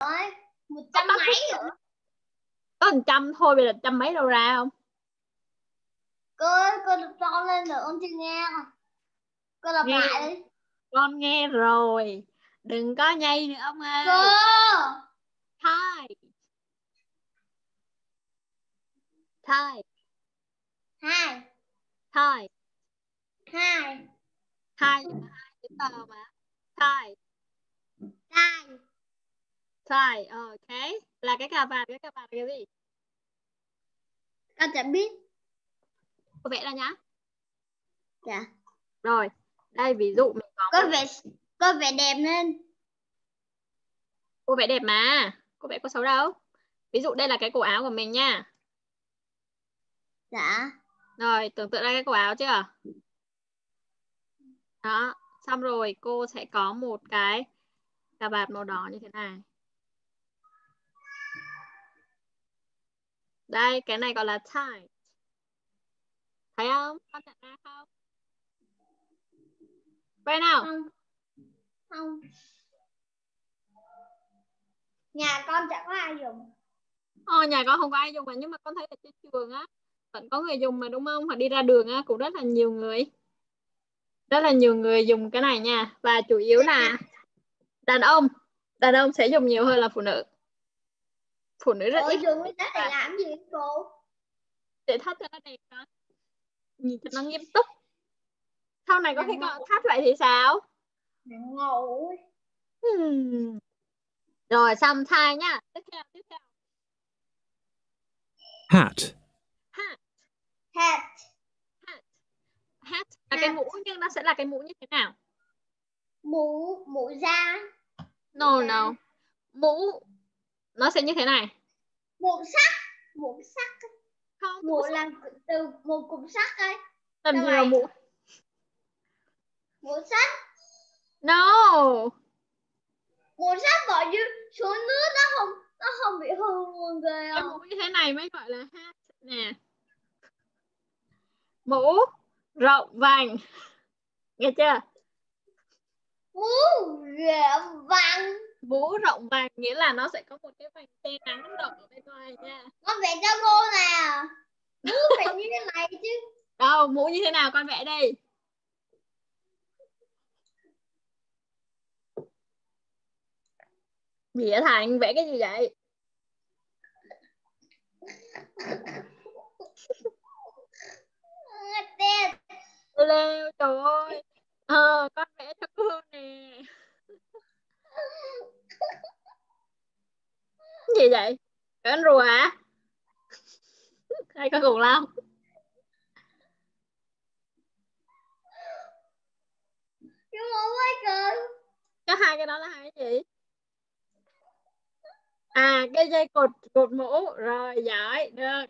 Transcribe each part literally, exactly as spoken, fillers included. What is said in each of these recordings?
một trăm mấy nữa. Có một trăm thôi, bây giờ trăm mấy đâu ra không? Cô ơi, cô đọc to lên nữa, con chưa nghe. Cô đọc Nghe. lại đi. Con nghe rồi. Đừng có nhây nữa ông ơi. Cô. Thôi. Thôi. Hai. Thôi. Hai. Hai chữ tờ mà. Thôi. Hai. Thôi, ok. Là cái cà vạt, cái cà vạt là cái gì? Con chẳng biết. Cô vẽ ra nhá. Dạ. Rồi, đây ví dụ mình có Có một... vẻ có vẻ đẹp lên. Cô vẽ đẹp mà. Cô vẽ có xấu đâu. Ví dụ đây là cái cổ áo của mình nha. Dạ. Rồi, tưởng tượng ra cái cổ áo chưa? Đó, xong rồi cô sẽ có một cái cà vạt màu đỏ như thế này. Đây, cái này gọi là tie. Thấy không? Con nhận ra không? Quay nào. Không. Không. Nhà con chẳng có ai dùng. Ờ, nhà con không có ai dùng mà, nhưng mà con thấy là trên trường á vẫn có người dùng mà đúng không? Hoặc đi ra đường á cũng rất là nhiều người. Rất là nhiều người dùng cái này nha. Và chủ yếu là đàn ông. Đàn ông sẽ dùng nhiều hơn là phụ nữ. Phụ nữ rất Ủa, ít. dùng cái để làm gì cô? Để thắt cho nó đẹp con. Nhìn cho nó nghiêm túc. Sau này có khi con thắt vậy thì sao? Ngầu. Hmm. Rồi xong thai nhá. Tiếp theo, tiếp theo. Hat. Hat. Hat. Hat. Hat là cái mũ, nhưng nó sẽ là cái mũ như thế nào? Mũ, mũ da. No, no. Mũ nó sẽ như thế này. Mũ sắt. Mũ sắt. Không, Mũ làm từ một cục sắt ấy. làm gì mà mũ? Mũ sắt. No. Mũ sắt bỏ như xuống nước nó không nó không bị hư luôn ghê Cái không? mũ như thế này mới gọi là hat nè. Mũ rộng vành. Nghe chưa? Mũ rộng vành. Mũ rộng vành nghĩa là nó sẽ có một cái vành che nắng rộng ở bên ngoài nha. Con vẽ cho cô nè. Mũ phải như thế này chứ. Đâu, mũ như thế nào con vẽ đây? Nghĩa Thành vẽ cái gì vậy? Lêu, trời ơi. Ờ, con vẽ cho cô nè. Gì vậy? Cái con rùa hả? Hay con khủng long? Cái mũ ấy cơ. Có hai cái đó là hai cái gì? À, cái dây cột cột mũ. Rồi, giỏi, được.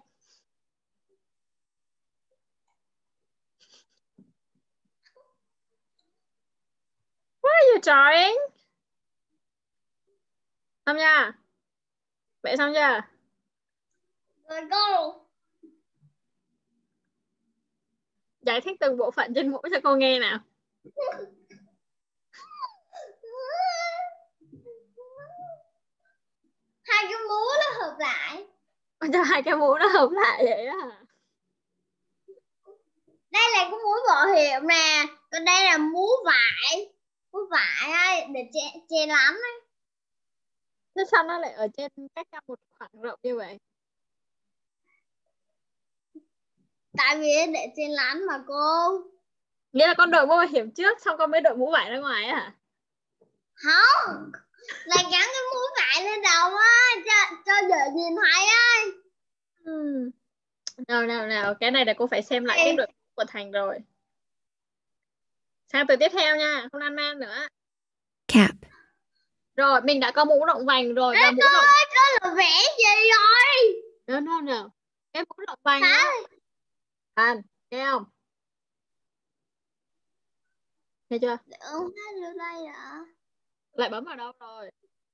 What are you drawing? Xong nha. Vẽ xong chưa? Rồi cô. Giải thích từng bộ phận trên mũ cho cô nghe nào. Hai cái mũ nó hợp lại. Cho hai cái mũ nó hợp lại vậy đó hả? Đây là cái mũ bảo hiểm nè. Còn đây là mũ vải. Mũ vải ấy, để che, che lắm ấy. Thế sao nó lại ở trên cách nhau một khoảng rộng như vậy? Tại vì để che lắm mà cô. Nghĩa là con đội mũ bảo hiểm trước xong con mới đội mũ vải ra ngoài á hả? Không. Là gắn cái mũ vải lên đầu á. Cho, cho dễ nhìn thấy ấy. Hmm. Nào nào nào, cái này là cô phải xem lại cái đội mũ của Thành rồi. Sang từ tiếp theo nha, không lan man nữa. Cap. Rồi, mình đã có mũ rộng vành rồi. Ê, và mũ cô rộng... ơi, cô là vẽ gì rồi? No, no, no. Cái mũ rộng vành á. Thành, nghe không? Nghe chưa? Không thấy được đây ạ. Lại bấm vào đâu rồi?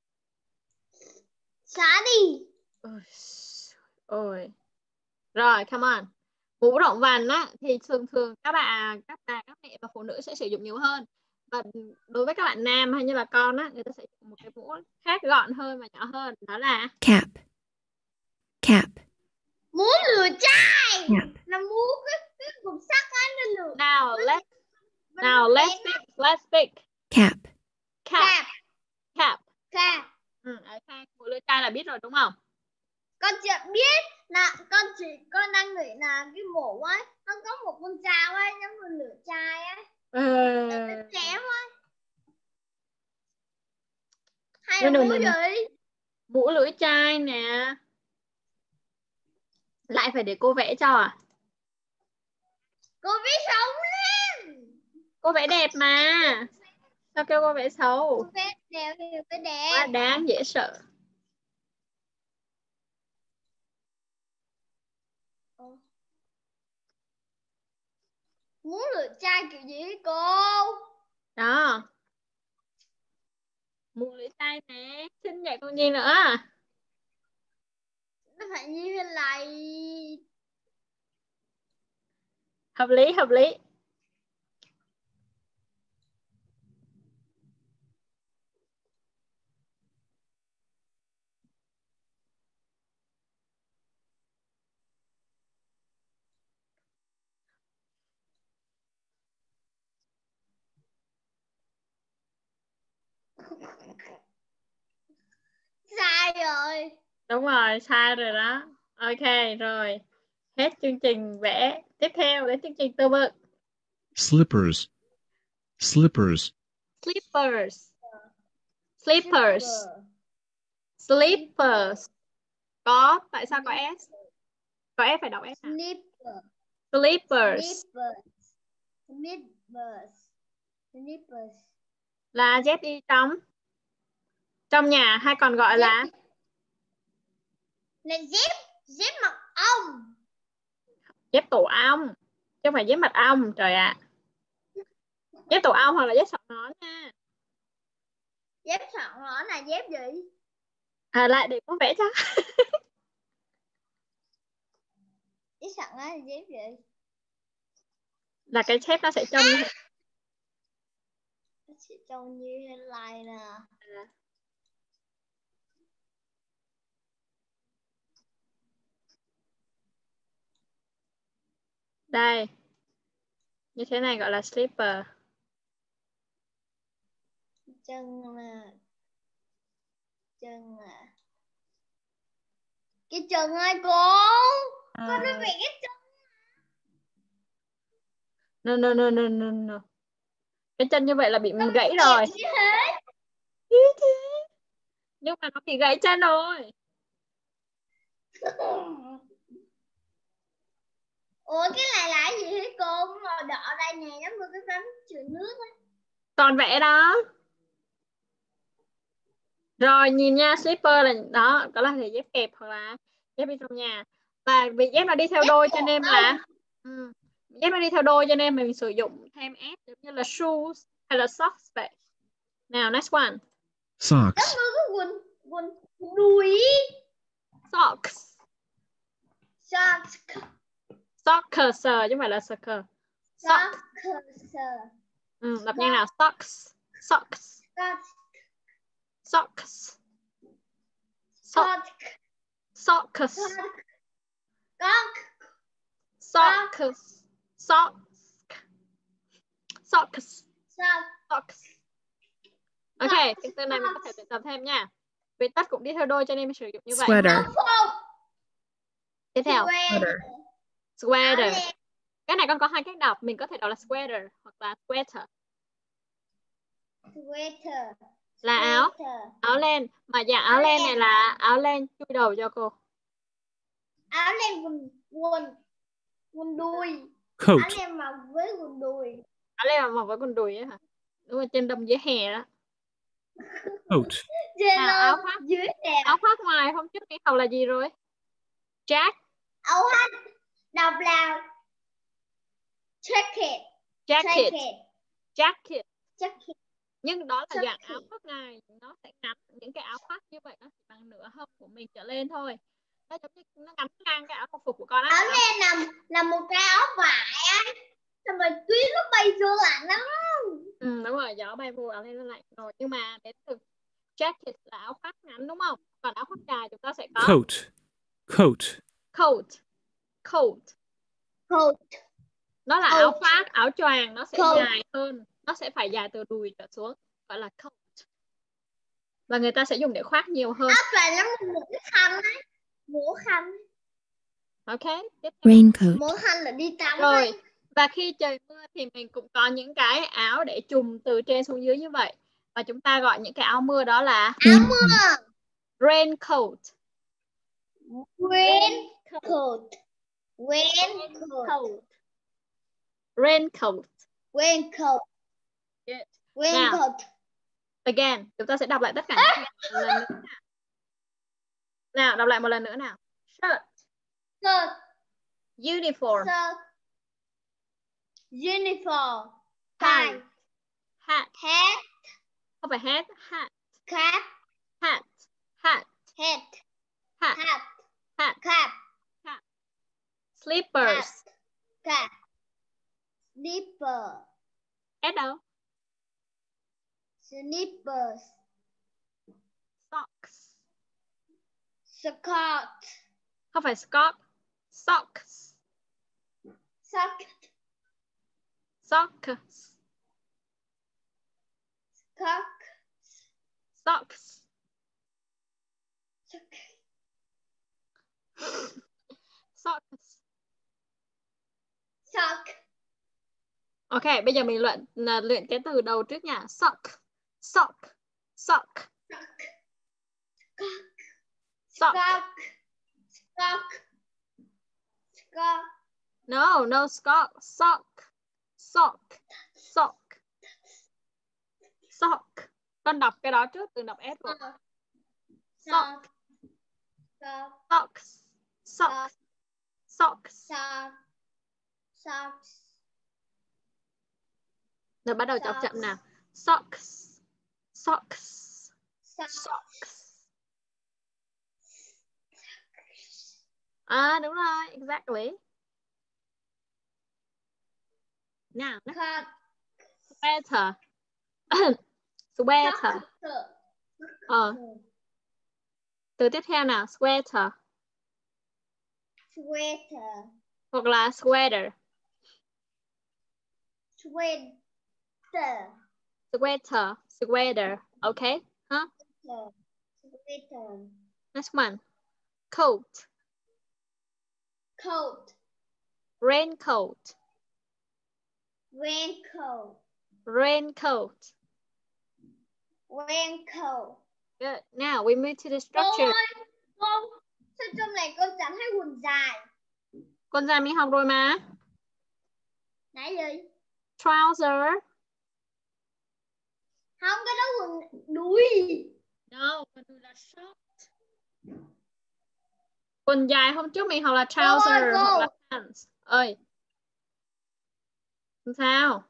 Xóa đi. Ôi. Ôi. Rồi, come on. Mũ rộng vành á thì thường thường các bà, các bà, các mẹ và phụ nữ sẽ sử dụng nhiều hơn. Và đối với các bạn nam hay như là con á, người ta sẽ dùng một cái mũ khác gọn hơn và nhỏ hơn, đó là cap, cap, Mũ lửa chai. cap, Là mũ cái cái cục sắt á, nó lửa. Now Nó- let's nó now let's bén á. speak let's speak cap, cap Cap, cap. cap. Ừ, ở khai mũ lưỡi chai là biết rồi đúng không? Con chỉ biết là con chỉ con đang nghĩ là cái mũ ấy nó có một con dao ấy giống như lửa chai ấy, Ờ, nó chém ấy. Hay no, là no, mũ no, no. gì? Mũ lưỡi chai nè. Lại phải để cô vẽ cho à? Cô viết sống lên. Cô vẽ đẹp mà. Sao kêu cô vẽ xấu? Cô viết đẹp thì phải Quá đẹp. đáng dễ sợ. Mũ lửa chai kiểu gì hả cô? Đó. Mũ lưỡi chai nè. Xinh vậy con gì nữa? Nó phải như thế này. Hợp lý, hợp lý. Sai rồi. Đúng rồi, sai rồi đó. Ok, rồi. Hết chương trình vẽ. Tiếp theo đến chương trình từ vựng. slippers, slippers, Slippers. Slippers. Slippers. Có, tại sao có S? Có S phải đọc S nào? Slipper. Slippers. Slippers. Slippers. Slippers. Là dép đi trong trong nhà hay còn gọi là Là dép, dép mặc ong. dép tổ ong, chứ không phải dép mật ong. Trời ạ. Dép tổ ong hoặc là dép sọc nón nha. Dép sọc nó là dép gì? À, lại để cô vẽ cho. Dép sọc nó là dép gì? Là cái dép nó sẽ trông như thế. Nó sẽ trông như thế này nè. Đây. Như thế này gọi là slipper. Chân là chân là cái chân ơi cô. À. Con nói về cái chân. No, no, no, no, no, no. Cái chân như vậy là bị Con gãy đẹp rồi. như thế. Nhưng mà nó bị gãy chân rồi. Ủa cái này là cái gì thế cô? Màu đỏ đây nè, giống như cái bánh chữ nước ấy. Còn vẽ đó. Rồi nhìn nha, slipper là đó, có là dép kẹp hoặc là dép đi trong nhà. Và vì dép nó đi theo đôi cho nên là ừ, dép nó đi theo đôi cho nên mình sử dụng thêm S giống như là shoes hay là socks vậy. Nào next one. socks, Giống như cái quần quần quần đùi. Socks. Socks. Soccer chứ không phải là soccer. Socks. Socks. Ừ, đọc như nào? Socks. Socks. Socks. Socks. Socks. Socks. Socks. Socks. Socks. Socks. Socks. Ok, cái từ này mình có thể luyện tập thêm nha. Vì tất cũng đi theo đôi cho nên mình sử dụng như vậy. sweater, Tiếp theo, sweater, sweater. Cái này con có hai cách đọc, mình có thể đọc là sweater hoặc là sweater. Sweater. Là áo, áo len. Mà dạng áo len này là áo len chui đầu cho cô. Áo len quần quần quần đùi. coat, Áo len mặc với quần đùi. Áo len mà mặc với quần đùi ấy hả? Đúng rồi, trên đầm dưới hè đó. coat, Trên Nào, áo khoác. dưới nè. Áo khoác ngoài hôm trước cái đầu là gì rồi? Jack. Áo khoác đọc là jacket. Jacket. Jacket. Jacket. Jacket. Nhưng đó là dạng Jacket. áo khoác này, nó sẽ ngắn. Những cái áo khoác như vậy nó chỉ bằng nửa hông của mình trở lên thôi. Nó giống như nó ngắn ngang cái áo phục phục của con á. Áo len là là một cái áo vải á. Xong rồi tuyết nó bay vô lạnh lắm. Ừ, đúng rồi, gió bay vô áo len lạnh rồi. Nhưng mà đến từ jacket là áo khoác ngắn đúng không? Còn áo khoác dài chúng ta sẽ có Coat. Coat. coat. Coat. Coat. Nó là áo Coat. khoác, áo choàng, nó sẽ Coat. dài hơn. Nó sẽ phải dài từ đùi trở xuống. Gọi là coat. Và người ta sẽ dùng để khoác nhiều hơn. Áo choàng giống như một cái khăn ấy. Mũ khăn. Ok. Tiếp theo. Raincoat. Mũ khăn là đi tắm Rồi. ấy. Và khi trời mưa thì mình cũng có những cái áo để trùm từ trên xuống dưới như vậy. Và chúng ta gọi những cái áo mưa đó là Áo mưa. raincoat. Raincoat. Raincoat. Raincoat. Raincoat. Good. Raincoat. Again, chúng ta sẽ đọc lại tất cả những một lần nữa nào. Nào, đọc lại một lần nữa nào. Shirt. Shirt. Uniform. Shirt. Uniform. Hat. Tie. Hat. Hat. Không phải hat, hat. Cap. Hat. Hat. Hat. Hat. Hat. Hat. Cap. Hat. Slippers. Cap. Slipper. S đâu? Slippers. Socks. Skirt. Không phải skirt. Socks. Sock. Socks. Cock. Socks. Sock. Socks. Sock. Ok, bây giờ mình luyện là luyện cái từ đầu trước nha. Sock. Sock. Sock. Sock. Sock. Sock. Sock. No, no sock. Sock. Sock. Sock. Sock. Con đọc cái đó trước, đừng đọc S rồi. Sock. Sock. Socks. Socks. Socks. Sock. Socks. Rồi bắt đầu đọc chậm nào. Socks. Socks. Socks. À đúng rồi, exactly. Nào, sweater. Sweater. Ờ. Từ tiếp theo nào, sweater. Sweater. Hoặc là sweater. Sweater. Sweater. Sweater. Okay. Huh? Sweater. Next one. Coat. Coat. Raincoat. Raincoat. Raincoat. Raincoat. Good. Now we move to the Cô structure. ơi, cô, sao trong này con chẳng thấy quần dài? Con ra mình học rồi mà. Nãy gì? Trouser. Không, cái đó quần đuôi. No, quần đùi là short. Quần dài hôm trước mình học là trouser ơi, cô. hoặc là pants. Ơi. Làm sao?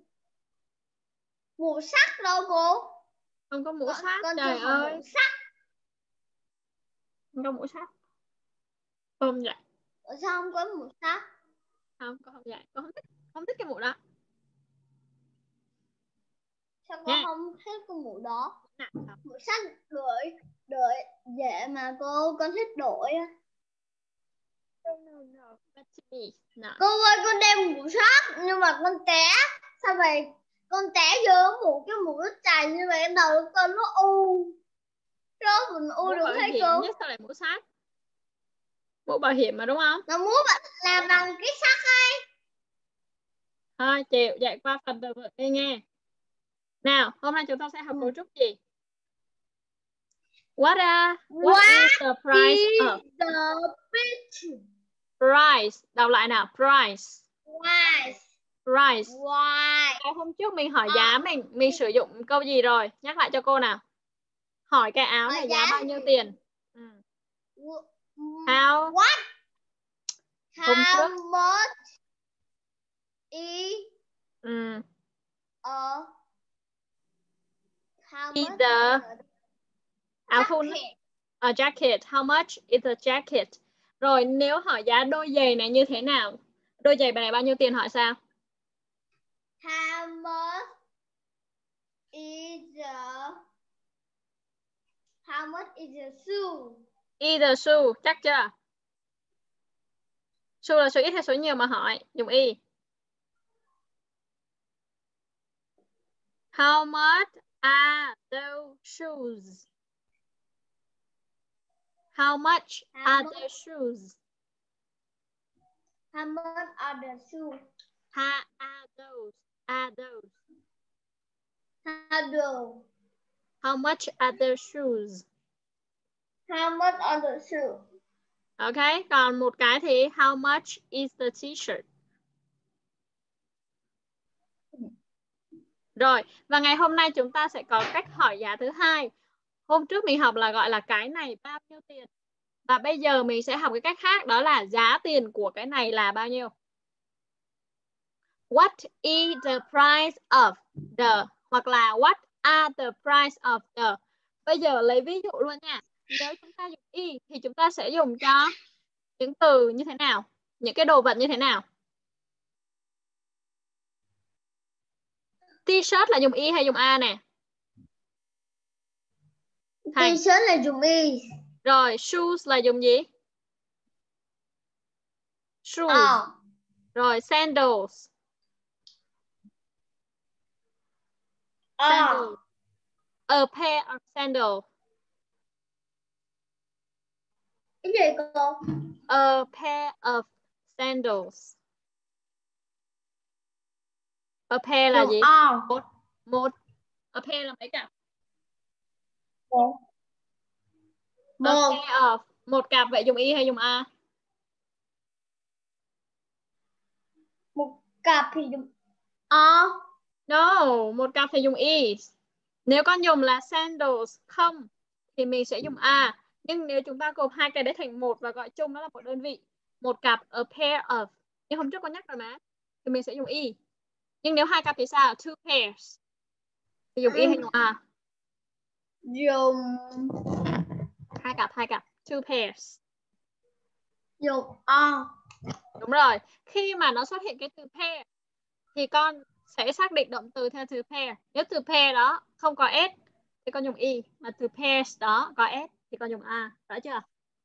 Mũ sắt đâu cô? Không có mũ Con, sắt, con trời chưa học ơi. mũ sắt. Không có mũ sắt. Không vậy. Ở sao không có mũ sắt? Không, con không vậy. Con không thích, không thích cái mũ đó. Sao con Nha. không thích cái mũ đó? Nè, Mũ sắt đổi, đổi dễ mà cô, con thích đổi. no, no, no. That's me. No. Cô ơi, con đeo mũ sắt nhưng mà con té. Sao vậy? Con té vô mũ cái mũ nó chày như vậy, đầu con nó u. Đó, mình u Mũ được bảo thấy hiểm cô. chứ sao lại mũ sắt? Mũ bảo hiểm mà đúng không? Nó muốn làm bằng cái sắt ấy. Thôi chịu, dạy qua phần từ vựng đi nghe. Nào, hôm nay chúng ta sẽ học Ừ. cấu trúc gì? What, a, what, What is the price is of the picture? price? Đọc lại nào, price. Why? Price. Why? Cái hôm trước mình hỏi À. giá mình mình sử dụng câu gì rồi? Nhắc lại cho cô nào. Hỏi cái áo Hỏi này giá giá bao thì- nhiêu tiền? Ừ. How? What? Hôm How trước. much is Ừ. a how Is much the is áo a thun. jacket? A jacket. How much is a jacket? Rồi nếu hỏi giá đôi giày này như thế nào? Đôi giày này bao nhiêu tiền hỏi sao? How much is the how much is the shoe? Is the shoe, chắc chưa? Shoe là số ít hay số nhiều mà hỏi, dùng y. How much are those shoes? How much How are much? the shoes? How much are the shoes? How are those? Are those? How do? How much are the shoes? How much are the shoes? Ok, còn một cái thì how much is the t-shirt? Rồi, và ngày hôm nay chúng ta sẽ có cách hỏi giá thứ hai. Hôm trước mình học là gọi là cái này bao nhiêu tiền. Và bây giờ mình sẽ học cái cách khác, đó là giá tiền của cái này là bao nhiêu. What is the price of the, hoặc là what are the price of the. Bây giờ lấy ví dụ luôn nha. Nếu chúng ta dùng y thì chúng ta sẽ dùng cho những từ như thế nào? Những cái đồ vật như thế nào? T-shirt là dùng y hay dùng a nè? Thành. T-shirt là dùng y. Rồi, shoes là dùng gì? Shoes. À. Rồi, sandals. À. Sandals. A pair of sandals. Cái gì cô? A pair of sandals. A pair là Dùng gì? à. Một. Một. A pair là mấy cặp? Một. A pair of. Một cặp, vậy dùng y hay dùng a? Một cặp thì dùng a. No, một cặp thì dùng y. Nếu con dùng là sandals không thì mình sẽ dùng a. Nhưng nếu chúng ta gộp hai cái đấy thành một và gọi chung nó là một đơn vị, một cặp, a pair of, như hôm trước con nhắc rồi mà, thì mình sẽ dùng y. Nhưng nếu hai cặp thì sao? Two pairs thì dùng y hay dùng a? Dùng Hai cặp, hai cặp. Two pairs. Dùng a. Đúng rồi. Khi mà nó xuất hiện cái từ pair thì con sẽ xác định động từ theo từ pair. Nếu từ pair đó không có s thì con dùng y, mà từ pairs đó có s thì con dùng a. Rõ chưa?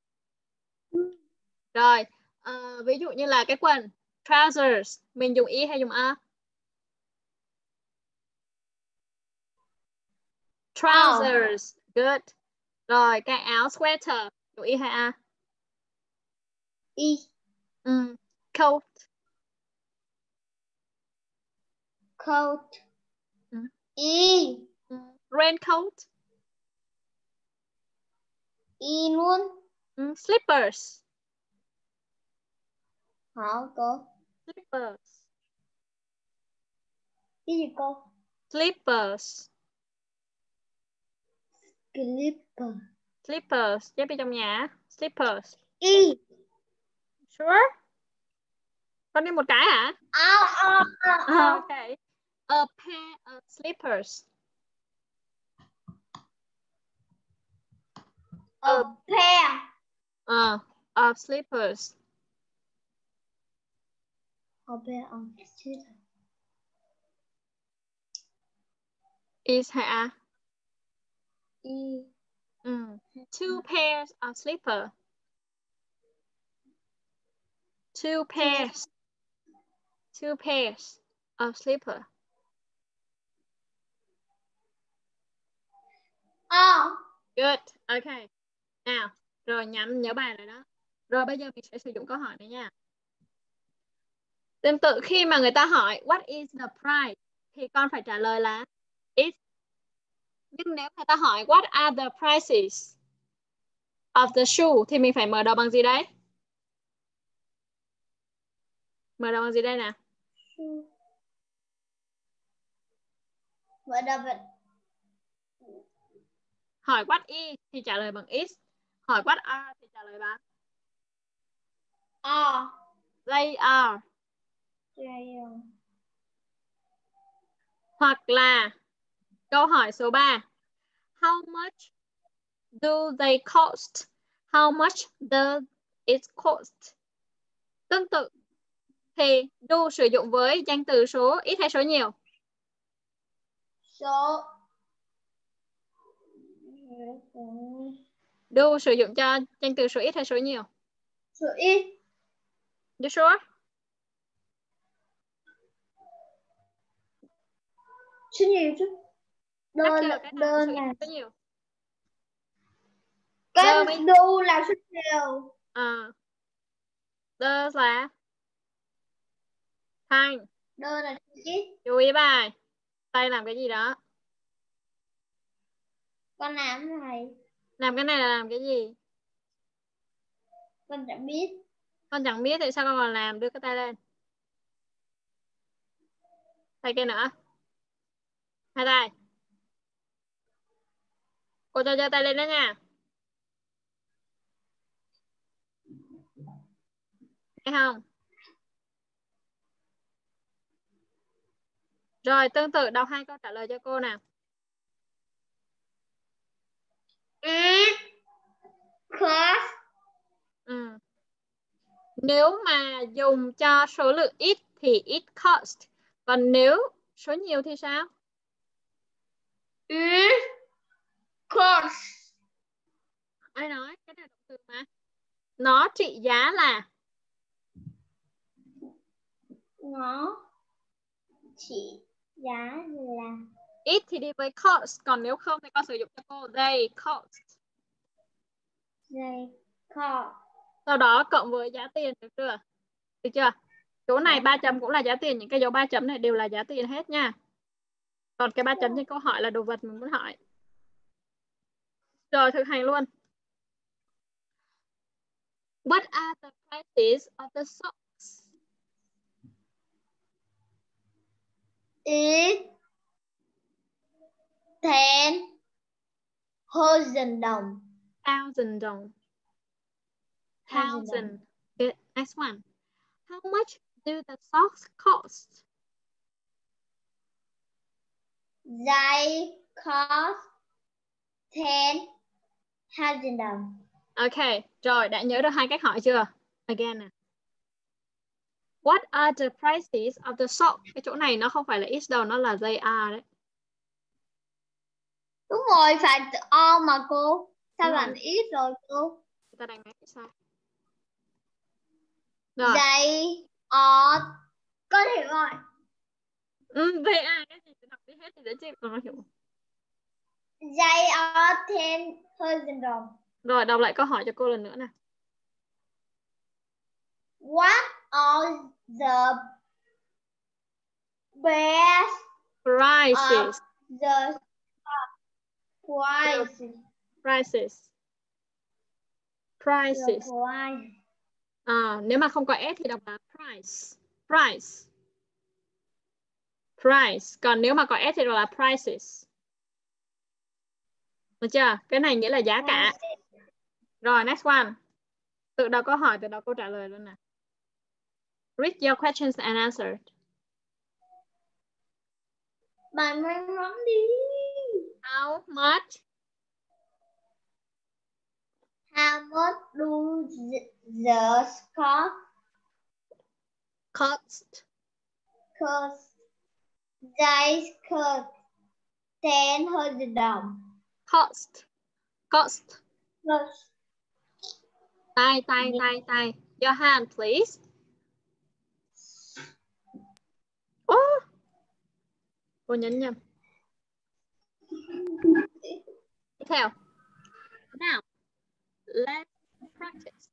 Rồi, uh, ví dụ như là cái quần trousers, mình dùng y hay dùng a? Trousers. Oh. Good. Rồi, cái áo sweater, dùng y hay a? Y. Ừ. Coat. Coat. Ừ. Y. Ừ. Raincoat. Y luôn. Ừ. Slippers. Hả cô? Slippers. Cái gì cô? Slippers. Slipper. Slippers. Chép đi trong nhà. Slippers. Y. Sure? Con đi một cái hả? À, à, à, à. Okay. A pair of slippers. A pair. Uh, of slippers. A pair of slippers. Is hay a? Y. Mm. Two pairs of slippers. Two pairs. Two pairs of slippers. À. Good. Okay. Nào, rồi nhắm nhớ bài rồi đó. Rồi bây giờ mình sẽ sử dụng câu hỏi này nha. Tương tự khi mà người ta hỏi what is the price thì con phải trả lời là is. Nhưng nếu người ta hỏi what are the prices of the shoe thì mình phải mở đầu bằng gì đấy? Mở đầu bằng gì đây nè? Mở đầu bằng Hỏi what is thì trả lời bằng is. Hỏi what are thì trả lời bằng are. They are. They are. Hoặc là câu hỏi số ba. How much do they cost? How much does it cost? Tương tự thì do sử dụng với danh từ số ít hay số nhiều? Số Do sử dụng cho danh từ số ít hay số nhiều? Số ít. You sure? Số nhiều chứ. Cắt Đơn kêu là cái nào đơn số ít là số nhiều? cái Đơn mấy- đu là số nhiều. À. Does là Thanh. Đơn là số ít. Chú ý bài. Tay làm cái gì đó? Con làm này Làm cái này là làm cái gì? con đã biết. Con chẳng biết thì sao con còn làm? Đưa cái tay lên. Tay kia nữa. Hai tay. Cô cho giơ tay lên đó nha. Thấy không? Rồi tương tự đọc hai câu trả lời cho cô nào. It costs. Ừ. Nếu mà dùng cho số lượng ít thì it cost. Còn nếu số nhiều thì sao? It costs. Ai nói? Cái này động từ mà. Nó trị giá là Nó chỉ giá là ít thì đi với cost. Còn nếu không thì con sử dụng cho cô they cost. they cost. Sau đó cộng với giá tiền, được chưa? Được chưa? Chỗ này ba chấm cũng là giá tiền. Những cái dấu ba chấm này đều là giá tiền hết nha. Còn cái ba chấm trên câu hỏi là đồ vật mình muốn hỏi. Rồi thực hành luôn. What are the prices of the socks? It ten thousand đồng. Thousand đồng. Thousand. Good. Next one. How much do the socks cost? They cost ten thousand đồng. Ok. Rồi, đã nhớ được hai cách hỏi chưa? Again nè. What are the prices of the socks? Cái chỗ này nó không phải là is đâu, nó là they are đấy. Đúng rồi, phải từ all mà cô. Sao Đúng bạn rồi. ít rồi cô? Ta đánh máy sai. Rồi. They are. Con hiểu rồi. Ừ, they are cái gì? Đọc đi hết thì để chị còn nó hiểu. They are ten thousand đồng. Rồi, đọc lại câu hỏi cho cô lần nữa nè. What are the best Prices. of the prices? Prices. The Prices. price. À, nếu mà không có S thì đọc là price. Price. Price. Còn nếu mà có S thì đọc là prices. Được chưa? Cái này nghĩa là giá cả. Rồi, next one. Tự đọc câu hỏi, tự đọc câu trả lời luôn nè. Read your questions and answers. Bạn may mắn đi. How much? How much do the scarf Cost. cost? They cost ten thousand đồng. Cost. Cost. Cost. Tay, tay, tay, tay. Your hand, please. Oh. Cô nhấn nhầm. Tiếp theo. Now, let's practice.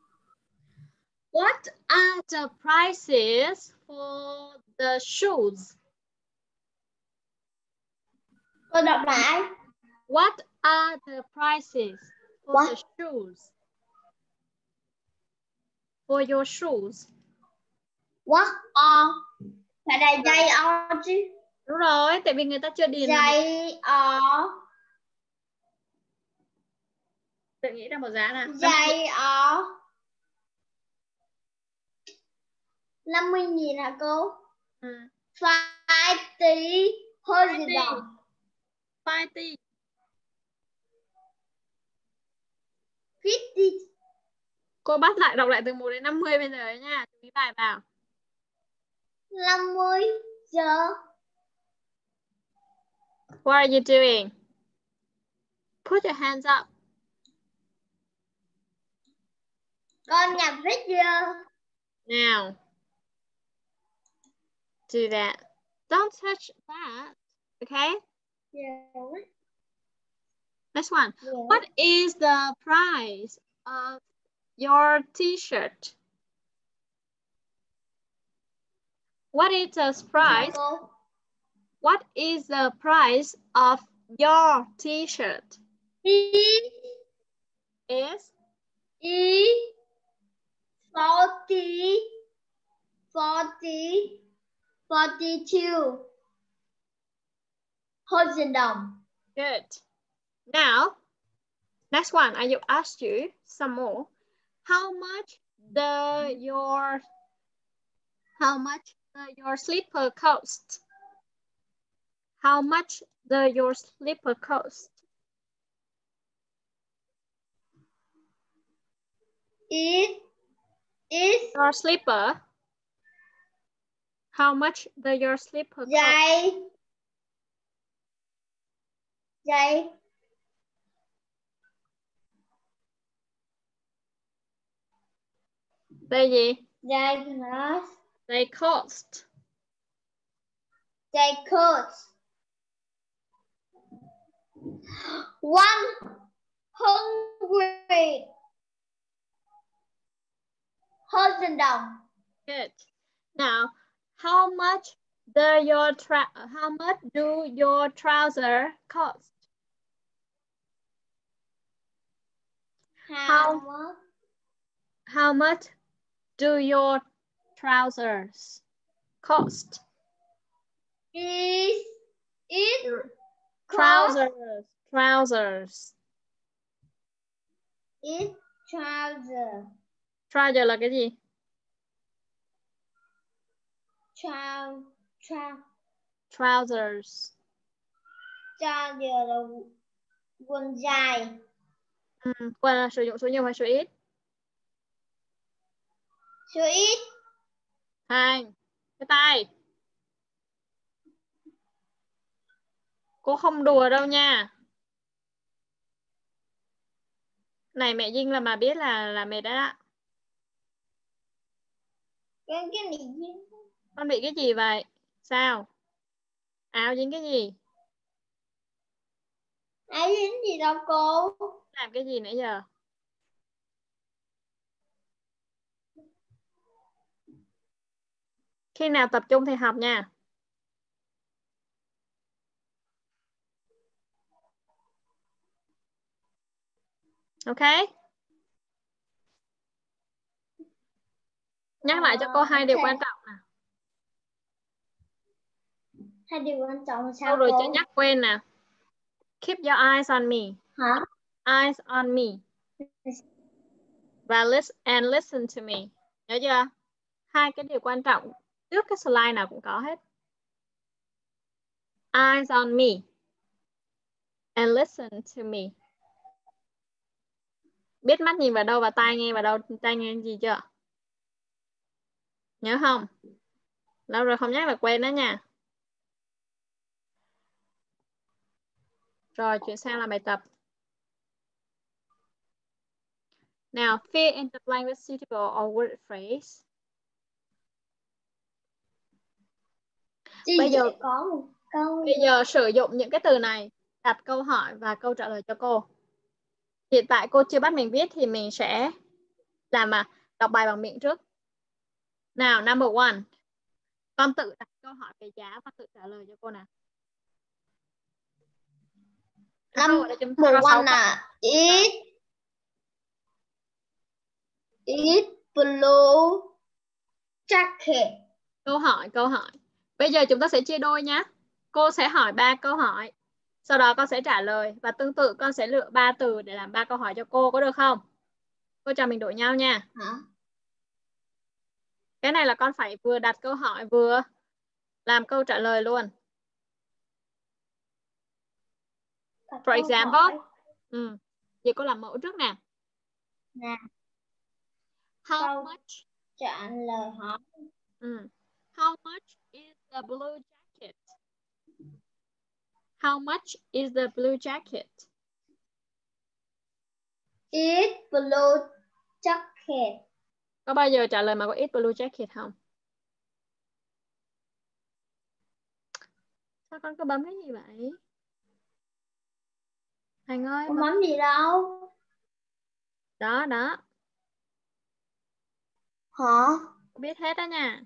What are the prices for the shoes? Cô đọc lại. What are the prices for What? the shoes? For your shoes. What are? Phải là they are chứ. Đúng rồi, tại vì người ta chưa điền. They are. Tự nghĩ ra một giá nào. They are. năm mươi nghìn hả cô? Ừ. Fifty thousand đồng. Fifty. Fifty. Cô bắt lại đọc lại từ một đến năm mươi bây giờ ấy nha. Chú ý bài vào. năm mươi giờ. What are you doing? Put your hands up. Con nhập video. Now. Do that. Don't touch that. Okay? Yeah. Next one. Yeah. What is the price of your t-shirt? What is the price? What is the price of your t-shirt? E Is E forty forty forty two thousand đồng. good. Now, next one. I will ask you some more. How much the your how much the your slipper cost? How much the your slipper cost? It is Your slipper. How much the your slipper cost? giày giày Đây gì? giày hả? They cost. Giày cost one hundred thousand đồng. Good. Now, how much the your tra how much do your trouser cost? How How- much? How much do your trousers cost? Is it cost? Trousers. Trousers. It trouser Trouser là cái gì? trou trou Trousers. trouser là quần dài. Ừ, quần là sử dụng số nhiều hay số ít? Số ít. Hai. Cái tay. Cô không đùa đâu nha. Này mẹ Dinh là mà biết là là mệt đấy ạ. Cái cái này dính. Con bị cái gì vậy? Sao? Áo dính cái gì? Ai dính gì đâu cô? Làm cái gì nãy giờ? Khi nào tập trung thì học nha. Ok? Nhắc lại cho cô hai điều Ok. quan trọng nè. Hai điều quan trọng là Câu sao rồi cô? chứ nhắc quên nè. Keep your eyes on me. Hả? Eyes on me. Và listen and listen to me. Nhớ chưa? Hai cái điều quan trọng trước cái slide nào cũng có hết. Eyes on me. And listen to me. Biết mắt nhìn vào đâu và tai nghe vào đâu, tai nghe gì chưa? Nhớ không? Lâu rồi không nhắc là quên đó nha. Rồi chuyển sang làm bài tập. Now, fill in the blank with suitable or word phrase. Chị Bây giờ có một câu. Bây giờ sử dụng những cái từ này, đặt câu hỏi và câu trả lời cho cô. Hiện tại cô chưa bắt mình viết thì mình sẽ làm mà đọc bài bằng miệng trước. Nào, number one. Con tự đặt câu hỏi về giá và tự trả lời cho cô nào. Number one là it it blue jacket. Câu hỏi, câu hỏi. Bây giờ chúng ta sẽ chia đôi nhé. Cô sẽ hỏi ba câu hỏi. Sau đó con sẽ trả lời. Và tương tự con sẽ lựa ba từ để làm ba câu hỏi cho cô. Có được không? Cô cho mình đổi nhau nha. Hả? Cái này là con phải vừa đặt câu hỏi vừa làm câu trả lời luôn. Đặt For câu example. hỏi. Ừ. Vậy cô làm mẫu trước nè. Nè. How Câu much? trả lời hỏi. Ừ. How much is the blue jacket? How much is the blue jacket? Is blue jacket. Có bao giờ trả lời mà có is blue jacket không? Sao con cứ bấm cái gì vậy? Thành ơi, Con bấm. bấm gì đâu. Đó, đó. Hả? Biết hết đó nha.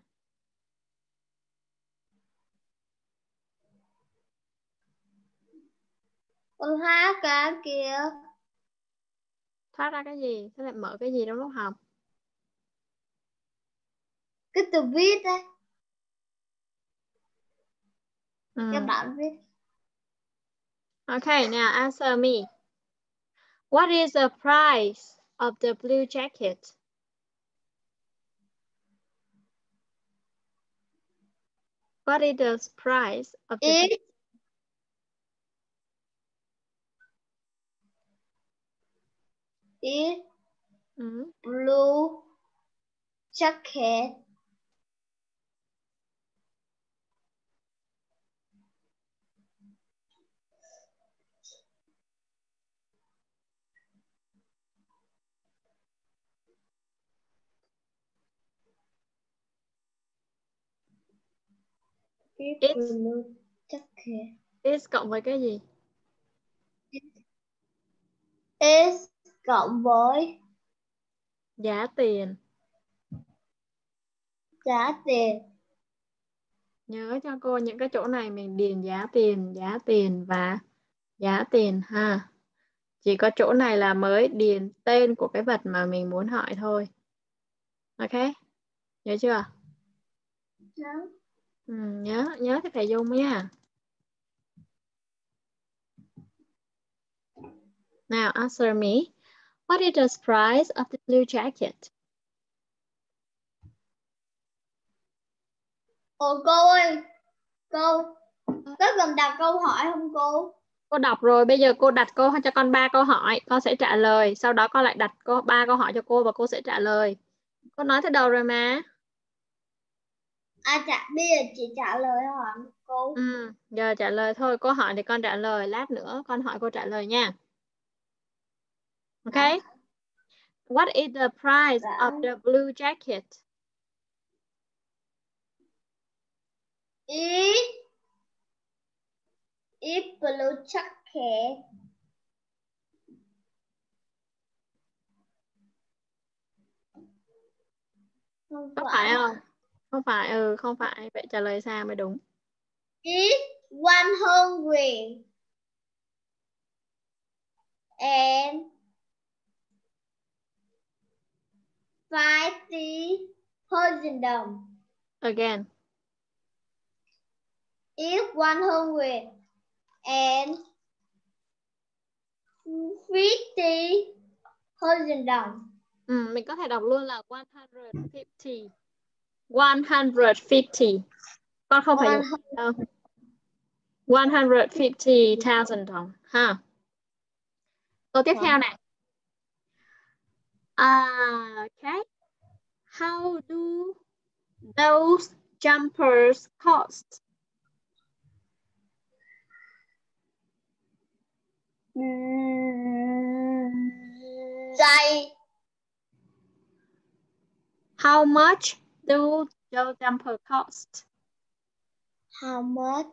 Con hát cả kìa. Thoát ra cái gì? Thế lại mở cái gì trong lúc học? Cái từ viết đấy. Ừ. Cái bạn viết. Okay, now answer me. What is the price of the blue jacket? What is the price of the Is is ừ. blue jacket. Is Is, blue jacket. is cộng với cái gì? Is cộng với Giá tiền. giá tiền. Nhớ cho cô những cái chỗ này mình điền giá tiền, giá tiền và giá tiền ha. Chỉ có chỗ này là mới điền tên của cái vật mà mình muốn hỏi thôi. Ok? Nhớ chưa? Nhớ. Ừ, nhớ, nhớ thì phải dùng nha. Now answer me. What is the price of the blue jacket? Ồ cô ơi, cô có cần đặt câu hỏi không cô? Cô đọc rồi, bây giờ cô đặt câu cho con ba câu hỏi, con sẽ trả lời. Sau đó con lại đặt cô ba câu hỏi cho cô và cô sẽ trả lời. Cô nói từ đầu rồi mà. À chả, bây giờ chị trả lời hỏi cô. Ừ, giờ trả lời thôi. Cô hỏi thì con trả lời. Lát nữa con hỏi cô trả lời nha. Ok? À, What is the price dạ. of the blue jacket? Is is blue jacket. Không Có phải. phải không? Không phải, ừ, không phải. Vậy trả lời sao mới đúng? Is one hundred and fifty thousand đồng. Again. Is one hundred and fifty thousand đồng. Ừ, mình có thể đọc luôn là one hundred fifty. one hundred fifty. Con không phải dùng đâu. one hundred fifty thousand đồng ha. Câu tiếp theo này. Ah, okay. How do those jumpers cost? Giày. How much do those jumpers cost? How much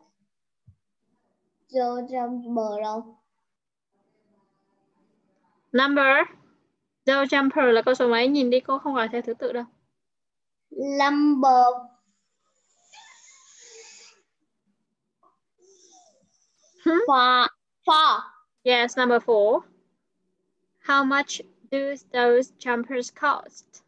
do jumper đâu? Number. Those jumper là câu số mấy? Nhìn đi, cô không gọi theo thứ tự đâu. Number Hmm? four. Four. Yes, number four. How much do those jumpers cost?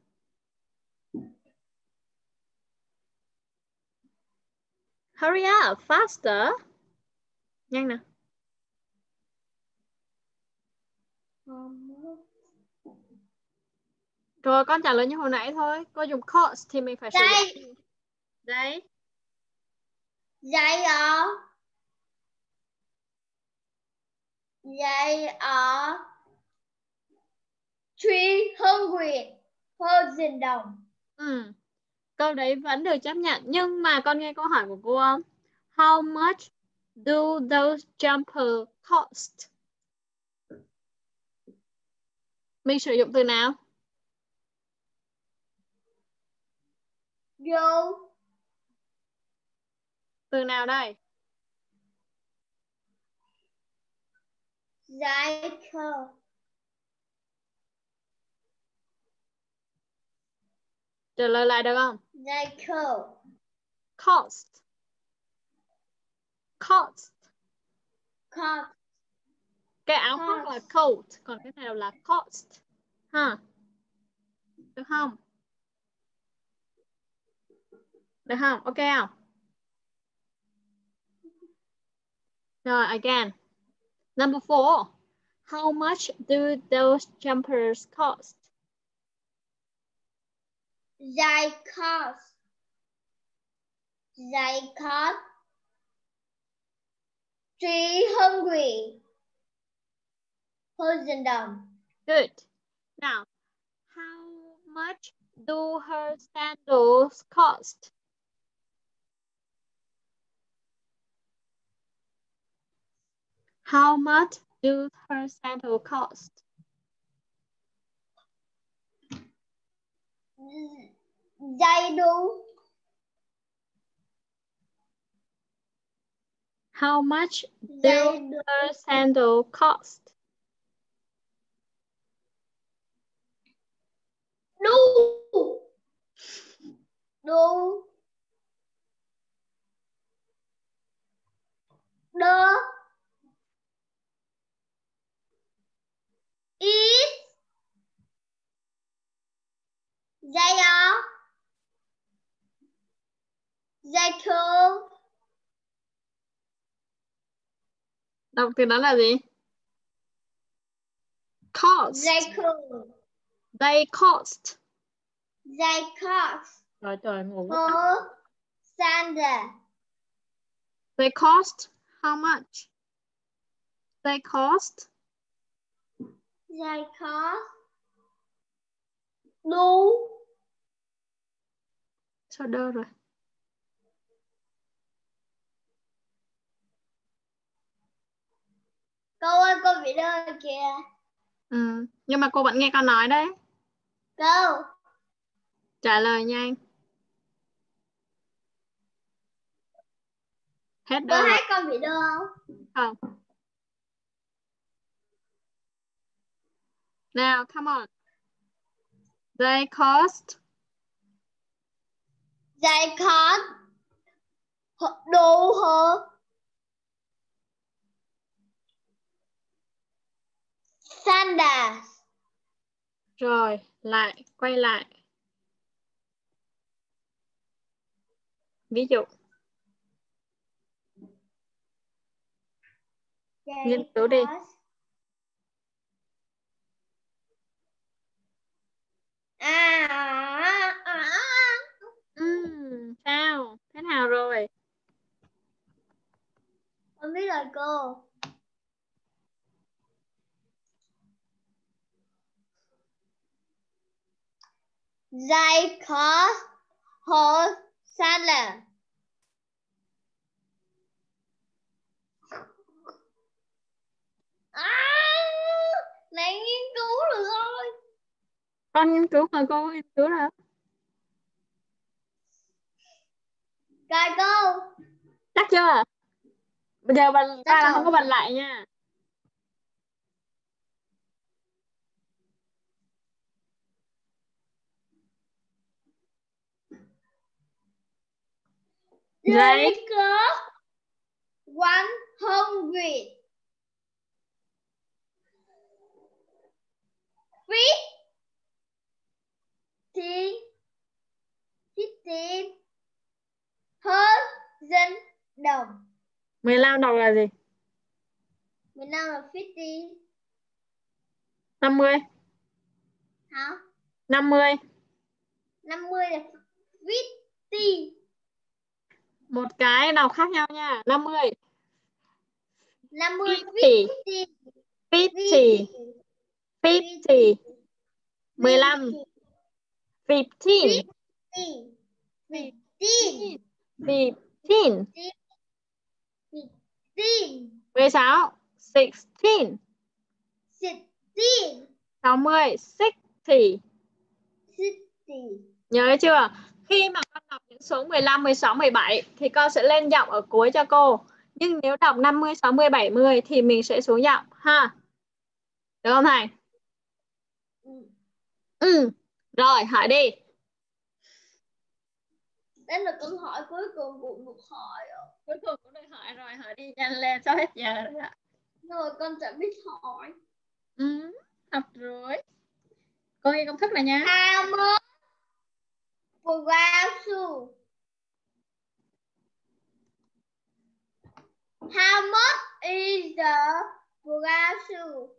Hurry up, faster. Nhanh nào. Rồi con trả lời như hồi nãy thôi. Cô dùng cost thì mình phải sử Đây. dụng. Đấy. Giày ở. Giày ở. three hundred thousand đồng. Ừ. Câu đấy vẫn được chấp nhận. Nhưng mà con nghe câu hỏi của cô không? How much do those jumpers cost? Mình sử dụng từ nào? Vô. Từ nào đây? Cycle. Trả lời lại được không? Cycle. Cost. Cost. Cost. Cái áo khoác là coat, còn cái này là cost. Ha. Được không? Được không? Ok không? Rồi, again. Number four. How much do those jumpers cost? They cost. They cost three hundred thousand đồng. Good. Now, how much do her sandals cost? How much do her sandals cost? They do. How much do They do. her sandals cost? Đu. Đu. Đơ. Ít. They are. They could. Đọc từ đó là gì? Cost. They could. They cost. They cost. Trời trời, ngủ mất. Her sandal. They cost how much? They cost. They cost. Đu. Sao đơ rồi? Cô ơi, cô bị đơ kìa. Ừ. Nhưng mà cô vẫn nghe con nói đấy. Cô. Trả lời nhanh. Hết Cô đơ rồi. thấy con bị đơ không? Không. Now, come on. They cost. They cost. Đủ hả? Sandals. Rồi, lại, quay lại. Ví dụ. They Nghiên cứu đi. cost. À, à, à. Uhm, sao? Thế nào rồi? Con biết rồi cô. They cost her salad. À, này nghiên cứu được rồi. Con nghiên cứu mà cô nghiên cứu rồi. Rồi cô. Chắc chưa? Bây giờ bạn Chắc ra là rồi. không có bạn lại nha. They cost one hundred. Fifteen. Fifteen. Thousand đồng. mười lăm đồng là gì? mười lăm là fifty. năm mươi. Hả? năm mươi. năm mươi là fifty. Một cái đọc khác nhau nha. năm mươi. năm mươi fifty. fifty. fifty. fifty. mười lăm. fifteen. Fifteen. fifteen. Fifteen. mười sáu. sixteen. Sixteen. sáu mươi. sixty. sixty. Nhớ chưa? Khi mà con đọc những số mười lăm, mười sáu, mười bảy thì con sẽ lên giọng ở cuối cho cô. Nhưng nếu đọc năm mươi, sáu mươi, bảy mươi thì mình sẽ xuống giọng ha. Được không thầy? Ừ. Ừ. Rồi, hỏi đi. Đây là câu hỏi cuối cùng của một hỏi rồi. Cuối cùng cũng được hỏi rồi, hỏi đi nhanh lên, sắp hết giờ rồi ạ. Rồi con chẳng biết hỏi. Ừ, học rồi. Cô ghi công thức này nha. How much for cao su? How much is the cao su?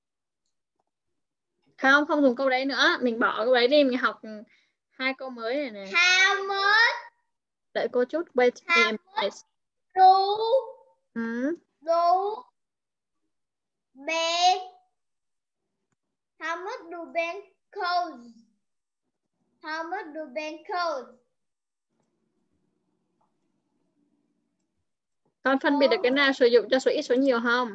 Không, không dùng câu đấy nữa. Mình bỏ câu đấy đi, mình học hai câu mới này nè. How much? Đợi cô chút, wait me a How minute. much do Ừ. do Ben? How much do Ben cost? How much do Ben cost? Con phân biệt được cái nào sử dụng cho số ít số nhiều không?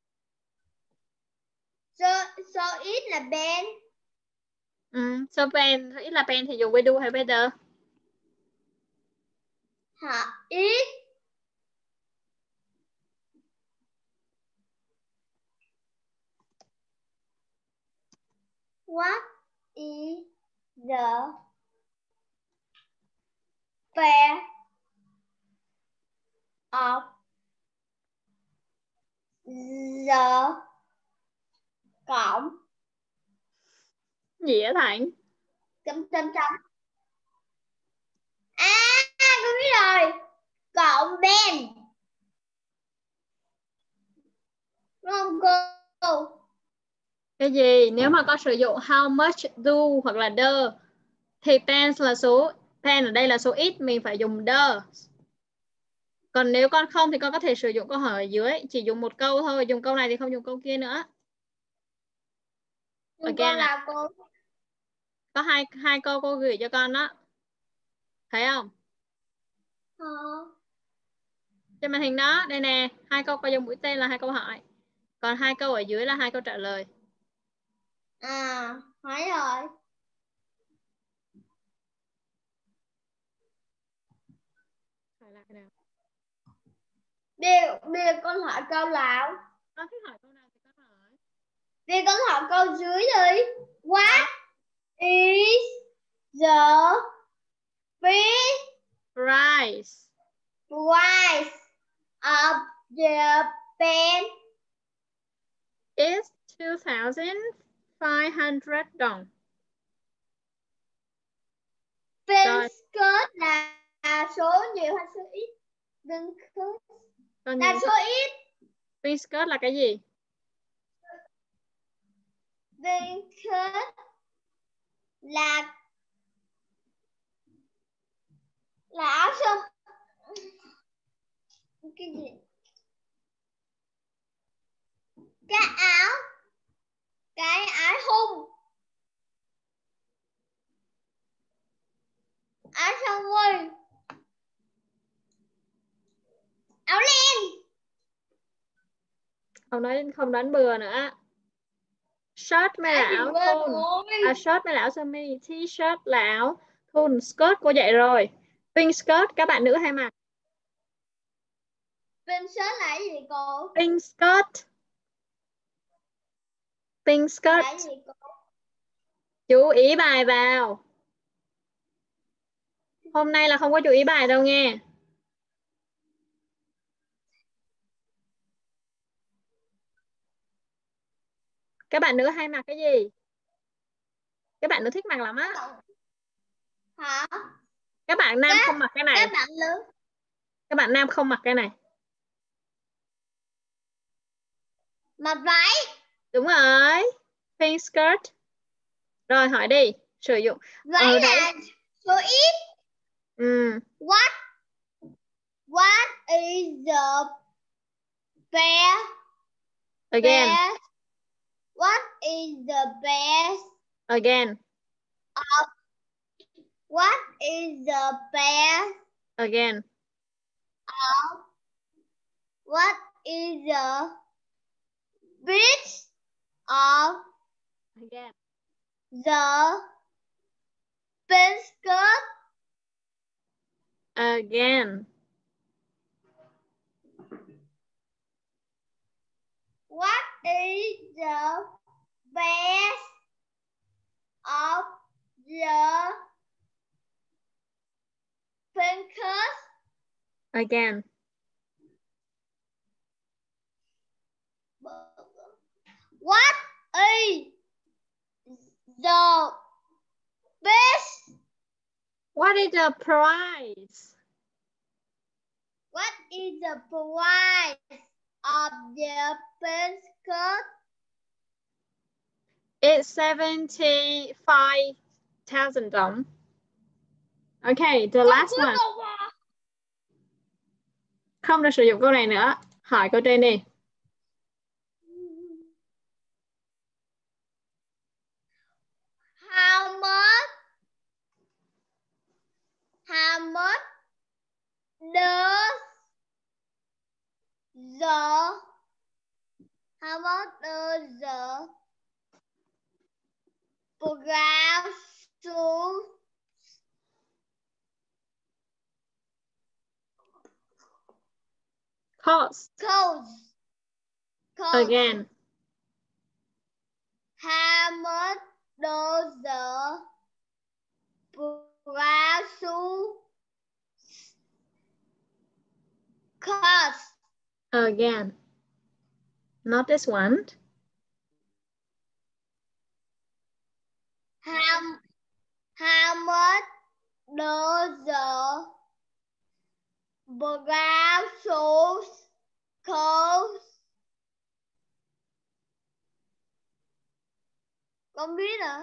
Số số ít là Ben. Ừ, số pen, số ít là pen thì dùng với do hay better? Hả? Ít. What is the pair of the cộng Gì á Thành? chấm chấm chấm? À, tôi biết rồi. Cộng Ben. Đúng không cô? Cái gì? Nếu mà con sử dụng how much, do hoặc là the thì pence là số, pen ở đây là số ít, mình phải dùng the. Còn nếu con không thì con có thể sử dụng câu hỏi ở dưới, chỉ dùng một câu thôi, dùng câu này thì không dùng câu kia nữa. Dùng Ok câu nè. nào cô? Có hai hai câu cô gửi cho con đó. Thấy không? Ờ. Trên màn hình đó, đây nè, hai câu có dùng mũi tên là hai câu hỏi. Còn hai câu ở dưới là hai câu trả lời. À, hỏi rồi. Hỏi lại nào. Bây bây con hỏi câu nào? Con thích hỏi câu nào thì con hỏi. Bây con hỏi câu dưới đi. What is the price Price price of the pen? is two thousand five hundred đồng. Pen Rồi. skirt là số nhiều hay số ít? Pen skirt Con là nhìn số ít. pin skirt là cái gì? Pen skirt là là áo sơ cái gì? Cái áo cái áo thun, áo sơ mi, áo len. Ông nói không đoán bừa nữa. Short mới là Áo gì áo quên thun. rồi. À, short mới là áo sơ mi. T-shirt là áo thun. Skirt cô dạy rồi. Pink skirt các bạn nữ hay mặc. Pin skirt là cái gì cô? Pink skirt. Pink Là skirt. cái gì cô? Chú ý bài vào. Hôm nay là không có chú ý bài đâu nghe. Các bạn nữ hay mặc cái gì? Các bạn nữ thích mặc lắm á. Hả? Các bạn nam Các, không mặc cái này. các bạn nữ. Các bạn nam không mặc cái này. Mặc váy. Đúng rồi. Pink skirt. Rồi hỏi đi. Sử dụng. Váy Ờ, là số ít. Ừ. What What is the best? Again. Best. What is the best? Again. Of, what is the best? Again. Of, what is the best of Again. The penskirt. Again. What is the best of the penskirt? Again. What is the best? What is the price? What is the price of the penskirt? It's seventy-five thousand đồng. Okay, the last one. Không được sử dụng câu này nữa. Hỏi câu trên đi. How much? How much does the how much does the brown shoes Cost. cost? Cost. Again. How much does the brown shoes cost? Again. Not this one. How, how much does the brown shoes cost? Con biết rồi.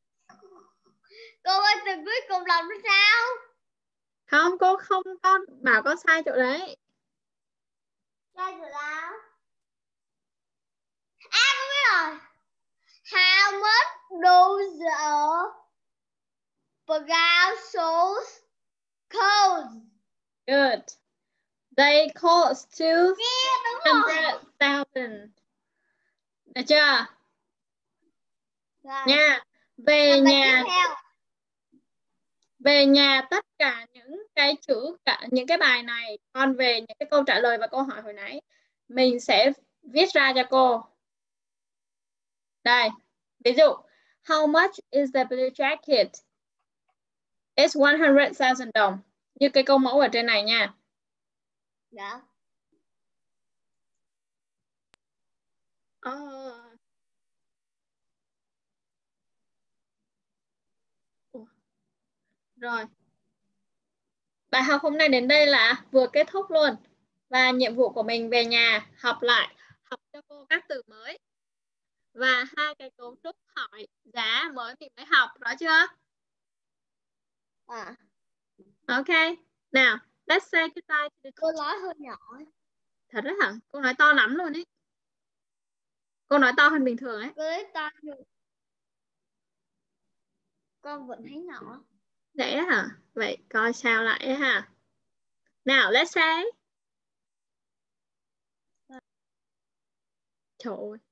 Cô ơi, từ cuối cùng làm sao? Không, cô không có bảo có sai chỗ đấy. Sai chỗ nào? À, con biết rồi. How much does the brown shoes cost? Good. They cost two Yeah, đúng rồi. hundred thousand. Được chưa? Rồi. Nha. Về Làm bài nhà. tiếp theo. Về nhà tất cả những cái chữ cả những cái bài này, con về những cái câu trả lời và câu hỏi hồi nãy mình sẽ viết ra cho cô. Đây, ví dụ how much is the blue jacket? It's one hundred thousand đồng. Như cái câu mẫu ở trên này nha. Dạ. Oh. Rồi. Bài học hôm nay đến đây là vừa kết thúc luôn. Và nhiệm vụ của mình về nhà học lại, học cho cô các từ mới. Và hai cái cấu trúc hỏi giá mới mình mới học, rõ chưa? À. Ok. Nào, let's say goodbye to the Cô nói hơi nhỏ. Thật đấy hả? Cô nói to lắm luôn ấy. Cô nói to hơn bình thường ấy. Cô nói to được. Con vẫn thấy nhỏ. Vậy hả? Vậy coi sao lại ấy ha. Nào, let's say. Trời ơi.